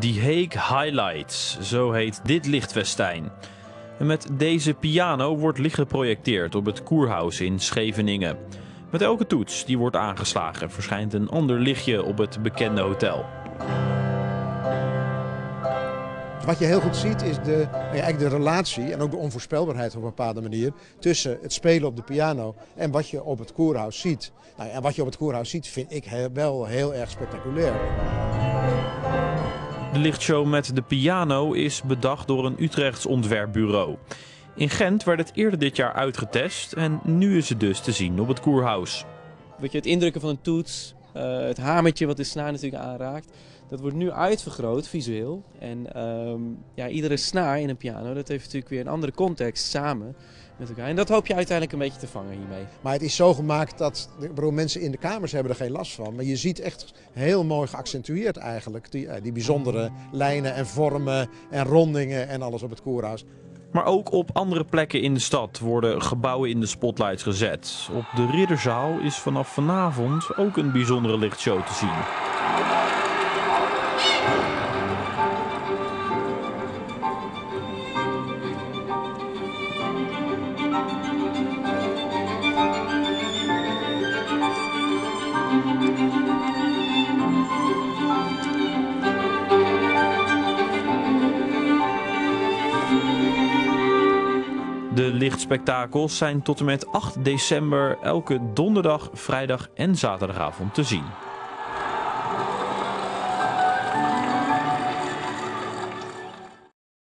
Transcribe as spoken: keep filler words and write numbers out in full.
The Hague Highlights, zo heet dit lichtfestijn. En met deze piano wordt licht geprojecteerd op het Kurhaus in Scheveningen. Met elke toets die wordt aangeslagen verschijnt een ander lichtje op het bekende hotel. Wat je heel goed ziet is de, eigenlijk de relatie en ook de onvoorspelbaarheid op een bepaalde manier tussen het spelen op de piano en wat je op het Kurhaus ziet. Nou, en wat je op het Kurhaus ziet vind ik heel, wel heel erg spectaculair. De lichtshow met de piano is bedacht door een Utrechts ontwerpbureau. In Gent werd het eerder dit jaar uitgetest en nu is het dus te zien op het Kurhaus. Weet je, het indrukken van een toets, uh, het hamertje wat de snaar natuurlijk aanraakt, dat wordt nu uitvergroot visueel. En um, ja, iedere snaar in een piano, dat heeft natuurlijk weer een andere context samen met elkaar. En dat hoop je uiteindelijk een beetje te vangen hiermee. Maar het is zo gemaakt dat ik bedoel, mensen in de kamers hebben er geen last van. Maar je ziet echt heel mooi geaccentueerd eigenlijk die, die bijzondere lijnen en vormen en rondingen en alles op het Kurhaus. Maar ook op andere plekken in de stad worden gebouwen in de spotlights gezet. Op de Ridderzaal is vanaf vanavond ook een bijzondere lichtshow te zien. De lichtspektakels zijn tot en met acht december elke donderdag, vrijdag en zaterdagavond te zien.